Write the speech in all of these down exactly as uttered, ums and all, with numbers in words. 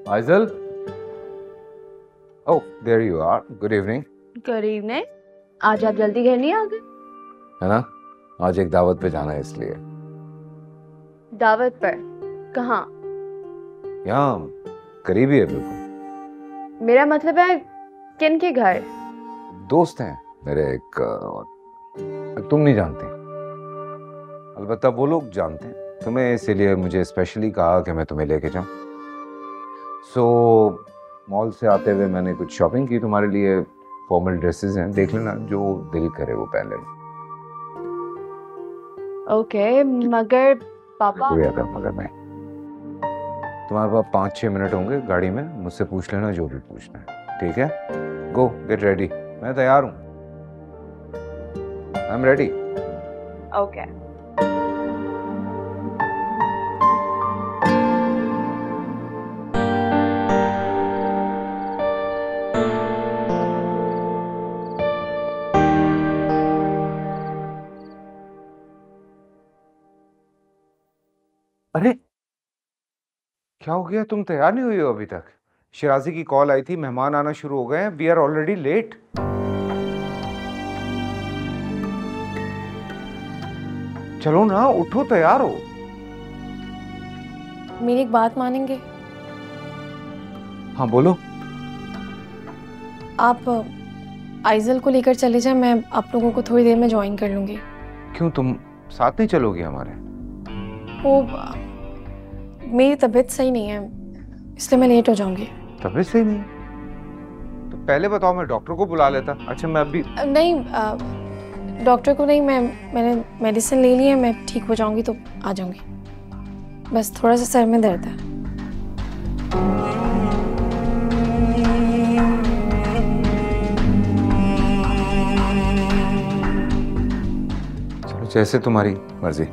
Aizal? Oh, there you are. Good evening. Good evening. आज आप जल्दी घर नहीं आ गए? है ना? आज एक दावत पे जाना है इसलिए। दावत पर? कहाँ? यहाँ करीब ही है बिल्कुल। मेरा मतलब है किन के घर? दोस्त हैं मेरे एक और तुम नहीं जानते। अलबत्ता वो लोग जानते हैं तुम्हें, इसीलिए मुझे स्पेशली कहा कि मैं तुम्हें लेके जाऊं। सो so, मॉल से आते हुए मैंने कुछ शॉपिंग की तुम्हारे लिए। फॉर्मल ड्रेसेस हैं, देख लेना, जो दिल करे वो पहन लेना। ओके okay, मगर पापा कोई आता मगर नहीं। तुम्हारे पास पाँच छः मिनट होंगे गाड़ी में, मुझसे पूछ लेना जो भी पूछना है, ठीक है? Go get ready. मैं तैयार हूँ। I am ready. ओके। अरे क्या हो गया, तुम तैयार नहीं हुई हो अभी तक? शिराजी की कॉल आई थी, मेहमान आना शुरू हो गए हैं। We are already late. चलो ना, उठो, तैयार हो। मेरी एक बात मानेंगे? हाँ बोलो। आप आइजल को लेकर चले जाएं, मैं आप लोगों को थोड़ी देर में ज्वाइन कर लूंगी। क्यों, तुम साथ नहीं चलोगी हमारे? वो मेरी तबीयत सही नहीं है, इसलिए मैं लेट हो जाऊंगी। तबीयत सही नहीं? तो पहले बताओ, मैं डॉक्टर को बुला लेता। अच्छा मैं अभी नहीं, डॉक्टर को नहीं, मैं मैंने मेडिसिन ले ली है, मैं ठीक हो जाऊंगी तो आ जाऊंगी। बस थोड़ा सा सर में दर्द है। चलो, जैसे तुम्हारी मर्जी।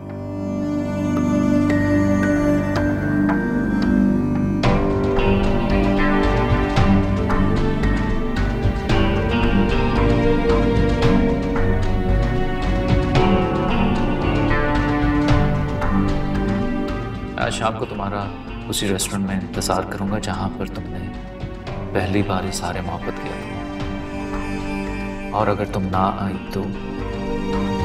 आज शाम को तुम्हारा उसी रेस्टोरेंट में इंतज़ार करूंगा जहां पर तुमने पहली बार इज़हार मोहब्बत किया था। और अगर तुम ना आई तो